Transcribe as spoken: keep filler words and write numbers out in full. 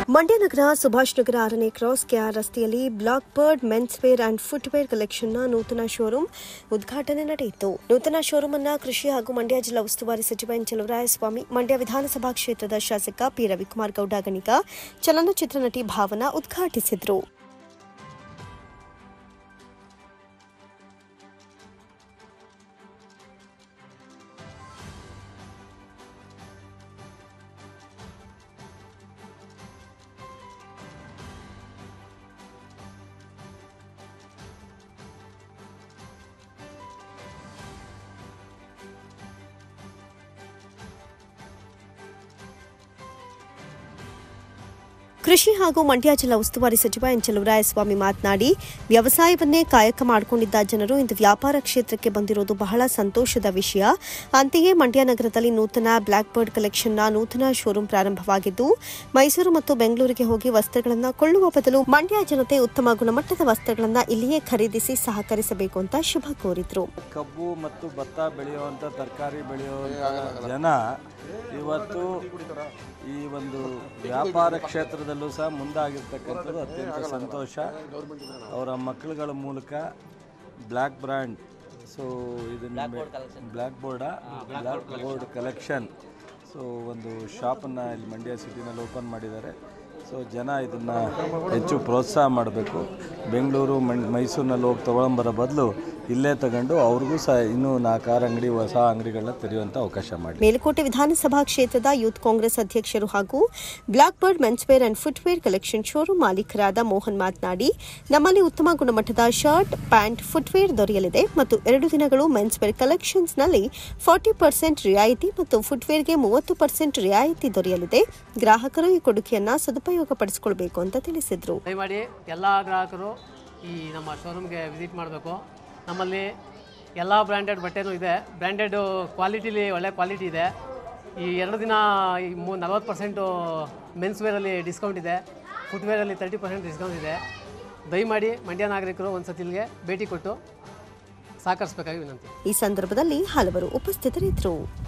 ಮಂಡ್ಯ ನಗರ ಸುಭಾಷ್ ನಗರ ಆರನೇ cross KR ರಸ್ತೆಯಲ್ಲಿ Black Bird men's wear and footwear ಕಲೆಕ್ಷನ್ನ ನೂತನ ಶೋರೂಮ್ ಉದ್ಘಾಟನೆ ನಡೆಯಿತು. ನೂತನ ಶೋರೂಮ್ ಅನ್ನು ಕೃಷಿ ಹಾಗೂ ಮಂಡ್ಯ ಜಿಲ್ಲಾ ಉಸ್ತುವಾರಿ ಸಚಿವ ಎನ್ ಚಲುವರಾಯಸ್ವಾಮಿ, ಮಂಡ್ಯ ವಿಧಾನಸಭಾ ಕ್ಷೇತ್ರದ ಶಾಸಕ ಪಿ ರವಿಕುಮಾರ್ ಗೌಡ ಗಣಿಗ, ಚಲನಚಿತ್ರ ನಟಿ ಭಾವನಾ ಉದ್ಘಾಟಿಸಿದರು. ಕೃಷಿ ಹಾಗೂ ಮಂಡ್ಯ ಜಿಲ್ಲಾ ಉಸ್ತುವಾರಿ ಸಚಿವ ಎನ್ ಚಲುವರಾಯಸ್ವಾಮಿ ಮಾತನಾಡಿ, ವ್ಯವಸಾಯವನ್ನೇ ಕಾಯಕ ಮಾಡಿಕೊಂಡಿದ್ದ ಜನರು ಇಂದು ವ್ಯಾಪಾರ ಕ್ಷೇತ್ರಕ್ಕೆ ಬಂದಿರುವುದು ಬಹಳ ಸಂತೋಷದ ವಿಷಯ. ಅಂತೆಯೇ ಮಂಡ್ಯ ನಗರದಲ್ಲಿ ನೂತನ ಬ್ಲಾಕ್ ಬರ್ಡ್ ಕಲೆಕ್ಷನ್ನ ನೂತನ ಶೋರೂಮ್ ಪ್ರಾರಂಭವಾಗಿದ್ದು, ಮೈಸೂರು ಮತ್ತು ಬೆಂಗಳೂರಿಗೆ ಹೋಗಿ ವಸ್ತ್ರಗಳನ್ನು ಕೊಳ್ಳುವ ಬದಲು ಮಂಡ್ಯ ಜನತೆ ಉತ್ತಮ ಗುಣಮಟ್ಟದ ವಸ್ತ್ರಗಳನ್ನು ಇಲ್ಲಿಯೇ ಖರೀದಿಸಿ ಸಹಕರಿಸಬೇಕು ಅಂತ ಶುಭ ಕೋರಿದರು. ಕಬ್ಬು ಮತ್ತು ಭತ್ತ ಬೆಳೆಯುವಂಥ ತರಕಾರಿ ಬೆಳೆಯುವಂಥ ಜನ ಇವತ್ತು ಈ ಒಂದು ವ್ಯಾಪಾರ ಕ್ಷೇತ್ರದಲ್ಲೂ ಸಹ ಮುಂದಾಗಿರ್ತಕ್ಕಂಥದ್ದು ಅತ್ಯಂತ ಸಂತೋಷ. ಅವರ ಮಕ್ಕಳುಗಳ ಮೂಲಕ ಬ್ಲ್ಯಾಕ್ ಬ್ರ್ಯಾಂಡ್, ಸೊ ಇದನ್ನು black board black board collection, so ಒಂದು ಶಾಪನ್ನು ಇಲ್ಲಿ ಮಂಡ್ಯ ಸಿಟಿನಲ್ಲಿ ಓಪನ್ ಮಾಡಿದ್ದಾರೆ. ಸೊ ಜನ ಇದನ್ನು ಹೆಚ್ಚು ಪ್ರೋತ್ಸಾಹ ಮಾಡಬೇಕು. ಬೆಂಗಳೂರು ಮೈಸೂರಿನಲ್ಲಿ ಹೋಗಿ ತೊಗೊಂಬರೋ ಬದಲು ಇಲ್ಲೇ ತಗೊಂಡು ಅವ್ರಿಗೂ ಸಹ ಇನ್ನೂ ನಾಲ್ಕಾರು ಅಂಗಡಿ ಹೊಸ ಅಂಗಡಿಗಳನ್ನ ತೆರೆಯುವಂಥ ಅವಕಾಶ ಮಾಡಿ. ಮೇಲುಕೋಟೆ ವಿಧಾನಸಭಾ ಕ್ಷೇತ್ರದ ಯೂತ್ ಕಾಂಗ್ರೆಸ್ ಅಧ್ಯಕ್ಷರು ಹಾಗೂ Black Bird men's wear and footwear collection showroom ಮಾಲೀಕರಾದ ಮೋಹನ್ ಮಾತನಾಡಿ, ನಮ್ಮಲ್ಲಿ ಉತ್ತಮ ಗುಣಮಟ್ಟದ ಶರ್ಟ್, ಪ್ಯಾಂಟ್, ಫುಟ್ವೇರ್ ದೊರೆಯಲಿದೆ ಮತ್ತು ಎರಡು ದಿನಗಳು ಮೆನ್ಸ್ ವೇರ್ ಕಲೆಕ್ಷನ್ಸ್ನಲ್ಲಿ ಫಾರ್ಟಿ ಪರ್ಸೆಂಟ್ ರಿಯಾಯಿತಿ ಮತ್ತು ಫುಟ್ವೇರ್ಗೆ ಮೂವತ್ತು ಪರ್ಸೆಂಟ್ ರಿಯಾಯಿತಿ ದೊರೆಯಲಿದೆ. ಗ್ರಾಹಕರು ಈ ಕೊಡುಗೆಯನ್ನು ಸದುಪಯೋಗ ಪಡಿಸಿಕೊಳ್ಳಬೇಕು ಅಂತ ತಿಳಿಸಿದರು. ದಯಮಾಡಿ ಎಲ್ಲ ಗ್ರಾಹಕರು ಈ ನಮ್ಮ ಶೋರೂಮ್ಗೆ ವಿಸಿಟ್ ಮಾಡಬೇಕು. ನಮ್ಮಲ್ಲಿ ಎಲ್ಲ ಬ್ರ್ಯಾಂಡೆಡ್ ಬಟ್ಟೆನೂ ಇದೆ. ಬ್ರ್ಯಾಂಡೆಡ್ ಕ್ವಾಲಿಟಿಲಿ ಒಳ್ಳೆ ಕ್ವಾಲಿಟಿ ಇದೆ. ಈ ಎರಡು ದಿನ ಈ ಮೂ ನಲ್ವತ್ತು ಪರ್ಸೆಂಟು ಮೆನ್ಸ್ ವೇರಲ್ಲಿ ಡಿಸ್ಕೌಂಟ್ ಇದೆ, ಫುಟ್ವೇರಲ್ಲಿ ತರ್ಟಿ ಪರ್ಸೆಂಟ್ ಡಿಸ್ಕೌಂಟ್ ಇದೆ. ದಯಮಾಡಿ ಮಂಡ್ಯ ನಾಗರಿಕರು ಒಂದು ಸತಿಲ್ಗೆ ಭೇಟಿ ಕೊಟ್ಟು ಸಹಕರಿಸಬೇಕಾಗಿ ವಿನಂತಿ. ಈ ಸಂದರ್ಭದಲ್ಲಿ ಹಲವರು ಉಪಸ್ಥಿತರಿದ್ದರು.